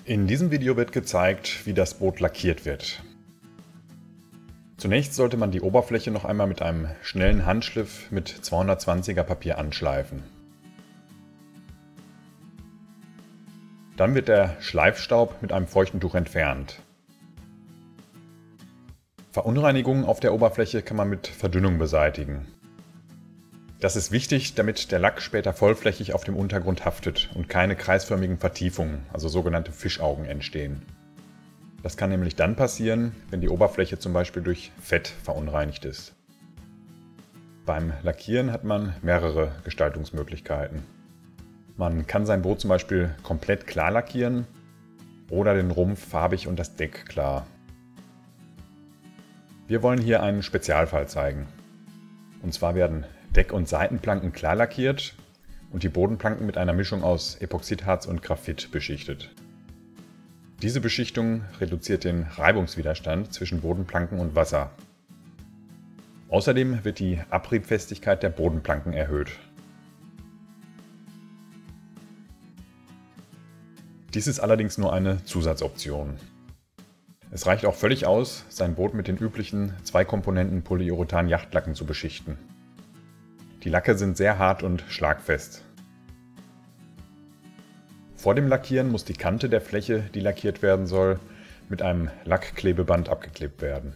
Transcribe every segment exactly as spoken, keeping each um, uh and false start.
In diesem Video wird gezeigt, wie das Boot lackiert wird. Zunächst sollte man die Oberfläche noch einmal mit einem schnellen Handschliff mit zweihundertzwanziger Papier anschleifen. Dann wird der Schleifstaub mit einem feuchten Tuch entfernt. Verunreinigungen auf der Oberfläche kann man mit Verdünnung beseitigen. Das ist wichtig, damit der Lack später vollflächig auf dem Untergrund haftet und keine kreisförmigen Vertiefungen, also sogenannte Fischaugen, entstehen. Das kann nämlich dann passieren, wenn die Oberfläche zum Beispiel durch Fett verunreinigt ist. Beim Lackieren hat man mehrere Gestaltungsmöglichkeiten. Man kann sein Boot zum Beispiel komplett klar lackieren oder den Rumpf farbig und das Deck klar. Wir wollen hier einen Spezialfall zeigen. Und zwar werden Deck- und Seitenplanken klar lackiert und die Bodenplanken mit einer Mischung aus Epoxidharz und Graphit beschichtet. Diese Beschichtung reduziert den Reibungswiderstand zwischen Bodenplanken und Wasser. Außerdem wird die Abriebfestigkeit der Bodenplanken erhöht. Dies ist allerdings nur eine Zusatzoption. Es reicht auch völlig aus, sein Boot mit den üblichen zwei Komponenten Polyurethan-Yachtlacken zu beschichten. Die Lacke sind sehr hart und schlagfest. Vor dem Lackieren muss die Kante der Fläche, die lackiert werden soll, mit einem Lackklebeband abgeklebt werden.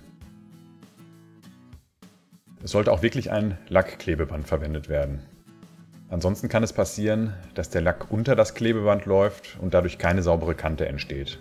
Es sollte auch wirklich ein Lackklebeband verwendet werden. Ansonsten kann es passieren, dass der Lack unter das Klebeband läuft und dadurch keine saubere Kante entsteht.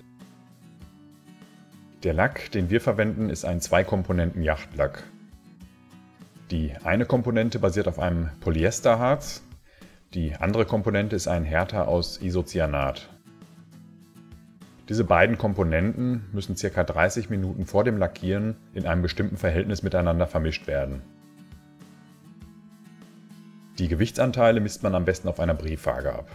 Der Lack, den wir verwenden, ist ein Zwei-Komponenten-Yachtlack. Die eine Komponente basiert auf einem Polyesterharz, die andere Komponente ist ein Härter aus Isocyanat. Diese beiden Komponenten müssen ca. dreißig Minuten vor dem Lackieren in einem bestimmten Verhältnis miteinander vermischt werden. Die Gewichtsanteile misst man am besten auf einer Briefwaage ab.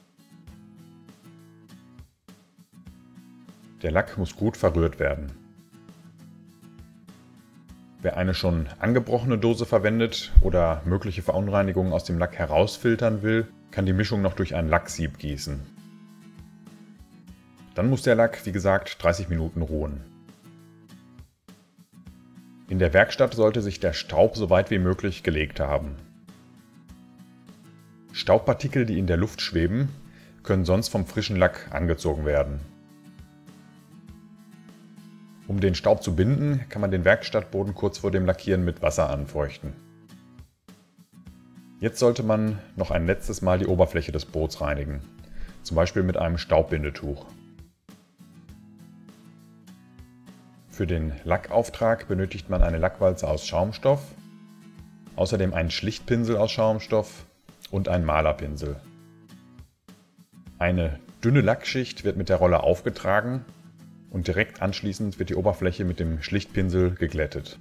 Der Lack muss gut verrührt werden. Wer eine schon angebrochene Dose verwendet oder mögliche Verunreinigungen aus dem Lack herausfiltern will, kann die Mischung noch durch ein Lacksieb gießen. Dann muss der Lack, wie gesagt, dreißig Minuten ruhen. In der Werkstatt sollte sich der Staub so weit wie möglich gelegt haben. Staubpartikel, die in der Luft schweben, können sonst vom frischen Lack angezogen werden. Um den Staub zu binden, kann man den Werkstattboden kurz vor dem Lackieren mit Wasser anfeuchten. Jetzt sollte man noch ein letztes Mal die Oberfläche des Boots reinigen, zum Beispiel mit einem Staubbindetuch. Für den Lackauftrag benötigt man eine Lackwalze aus Schaumstoff, außerdem einen Schlichtpinsel aus Schaumstoff und einen Malerpinsel. Eine dünne Lackschicht wird mit der Rolle aufgetragen und direkt anschließend wird die Oberfläche mit dem Schlichtpinsel geglättet.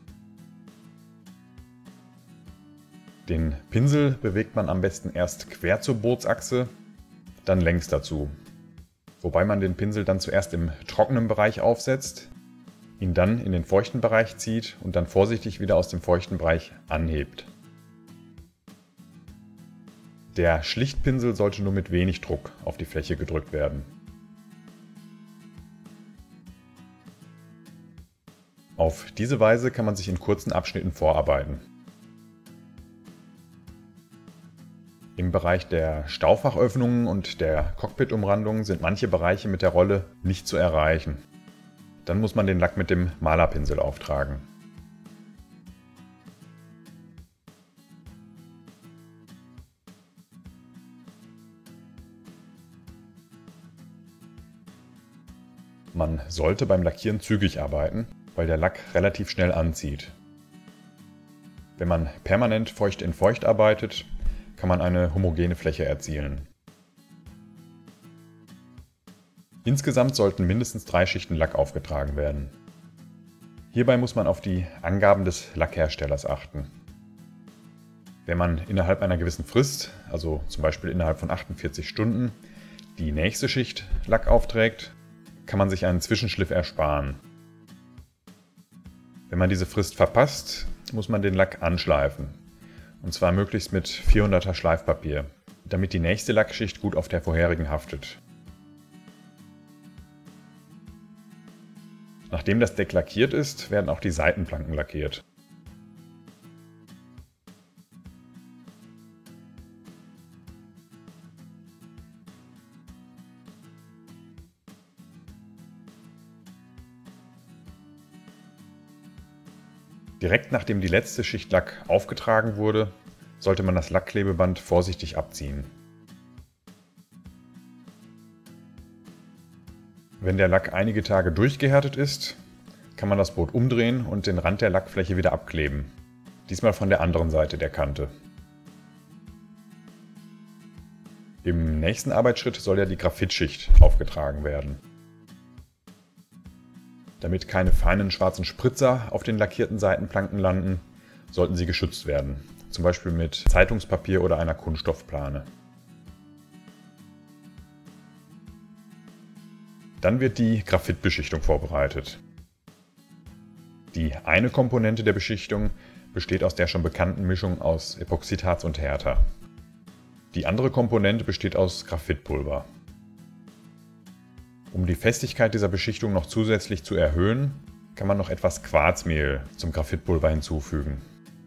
Den Pinsel bewegt man am besten erst quer zur Bootsachse, dann längs dazu. Wobei man den Pinsel dann zuerst im trockenen Bereich aufsetzt, ihn dann in den feuchten Bereich zieht und dann vorsichtig wieder aus dem feuchten Bereich anhebt. Der Schlichtpinsel sollte nur mit wenig Druck auf die Fläche gedrückt werden. Auf diese Weise kann man sich in kurzen Abschnitten vorarbeiten. Im Bereich der Staufachöffnungen und der Cockpitumrandungen sind manche Bereiche mit der Rolle nicht zu erreichen. Dann muss man den Lack mit dem Malerpinsel auftragen. Man sollte beim Lackieren zügig arbeiten, weil der Lack relativ schnell anzieht. Wenn man permanent feucht in feucht arbeitet, kann man eine homogene Fläche erzielen. Insgesamt sollten mindestens drei Schichten Lack aufgetragen werden. Hierbei muss man auf die Angaben des Lackherstellers achten. Wenn man innerhalb einer gewissen Frist, also zum Beispiel innerhalb von achtundvierzig Stunden, die nächste Schicht Lack aufträgt, kann man sich einen Zwischenschliff ersparen. Wenn man diese Frist verpasst, muss man den Lack anschleifen, und zwar möglichst mit vierhunderter Schleifpapier, damit die nächste Lackschicht gut auf der vorherigen haftet. Nachdem das Deck lackiert ist, werden auch die Seitenplanken lackiert. Direkt nachdem die letzte Schicht Lack aufgetragen wurde, sollte man das Lackklebeband vorsichtig abziehen. Wenn der Lack einige Tage durchgehärtet ist, kann man das Boot umdrehen und den Rand der Lackfläche wieder abkleben. Diesmal von der anderen Seite der Kante. Im nächsten Arbeitsschritt soll ja die Graphitschicht aufgetragen werden. Damit keine feinen schwarzen Spritzer auf den lackierten Seitenplanken landen, sollten sie geschützt werden, zum Beispiel mit Zeitungspapier oder einer Kunststoffplane. Dann wird die Graphitbeschichtung vorbereitet. Die eine Komponente der Beschichtung besteht aus der schon bekannten Mischung aus Epoxidharz und Härter. Die andere Komponente besteht aus Graphitpulver. Um die Festigkeit dieser Beschichtung noch zusätzlich zu erhöhen, kann man noch etwas Quarzmehl zum Graphitpulver hinzufügen.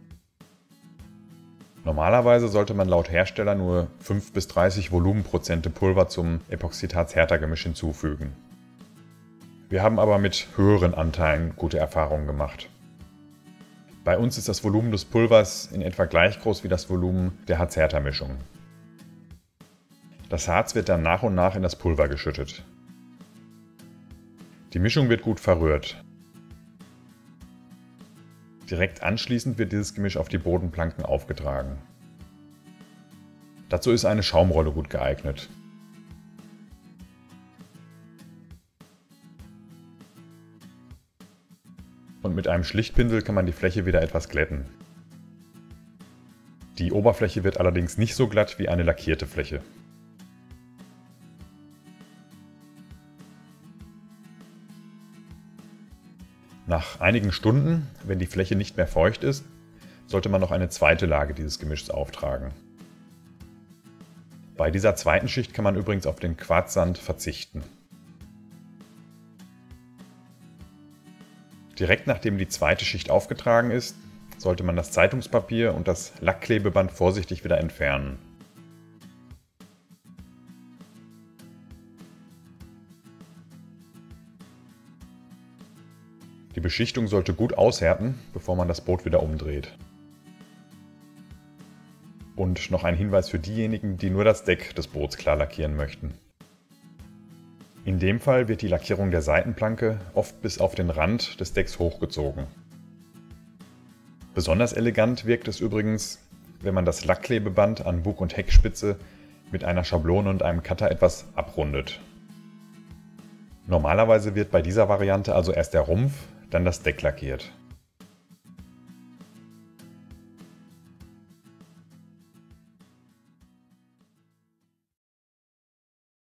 Normalerweise sollte man laut Hersteller nur fünf bis dreißig Volumenprozente Pulver zum Epoxidharz-Härter-Gemisch hinzufügen. Wir haben aber mit höheren Anteilen gute Erfahrungen gemacht. Bei uns ist das Volumen des Pulvers in etwa gleich groß wie das Volumen der Harz-Härter-Mischung. Das Harz wird dann nach und nach in das Pulver geschüttet. Die Mischung wird gut verrührt. Direkt anschließend wird dieses Gemisch auf die Bodenplanken aufgetragen. Dazu ist eine Schaumrolle gut geeignet. Und mit einem Schlichtpinsel kann man die Fläche wieder etwas glätten. Die Oberfläche wird allerdings nicht so glatt wie eine lackierte Fläche. Nach einigen Stunden, wenn die Fläche nicht mehr feucht ist, sollte man noch eine zweite Lage dieses Gemischs auftragen. Bei dieser zweiten Schicht kann man übrigens auf den Quarzsand verzichten. Direkt nachdem die zweite Schicht aufgetragen ist, sollte man das Zeitungspapier und das Lackklebeband vorsichtig wieder entfernen. Die Beschichtung sollte gut aushärten, bevor man das Boot wieder umdreht. Und noch ein Hinweis für diejenigen, die nur das Deck des Boots klar lackieren möchten. In dem Fall wird die Lackierung der Seitenplanke oft bis auf den Rand des Decks hochgezogen. Besonders elegant wirkt es übrigens, wenn man das Lackklebeband an Bug- und Heckspitze mit einer Schablone und einem Cutter etwas abrundet. Normalerweise wird bei dieser Variante also erst der Rumpf, dann das Deck lackiert.